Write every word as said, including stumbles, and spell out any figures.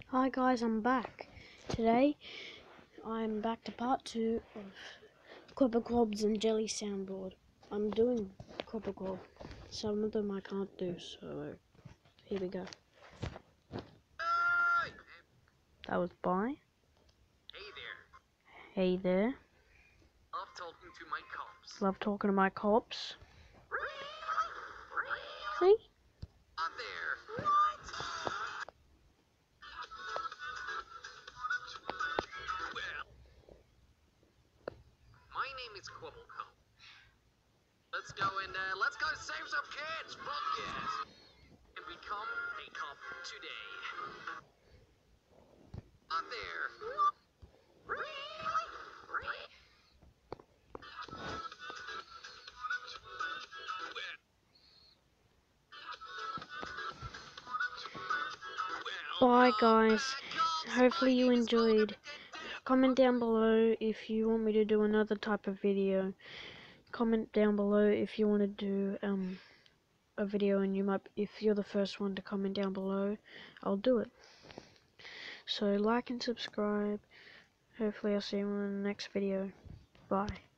Hi guys, I'm back. Today, I'm back to part two of kebebklop's and jelly soundboard. I'm doing kebebklop. Some of them I can't do, so here we go. That was bye. Hey there. Hey there. Love talking to my cops. Love talking to my cops. See? On there. What? Well, my name is kebebklop. Let's go and uh, let's go save some kids. Fuck yes. And become a cop today. On there. Bye guys. Hopefully you enjoyed. Comment down below if you want me to do another type of video. Comment down below if you want to do um a video, and you might, if you're the first one to comment down below, I'll do it. So like and subscribe. Hopefully I'll see you in the next video. Bye.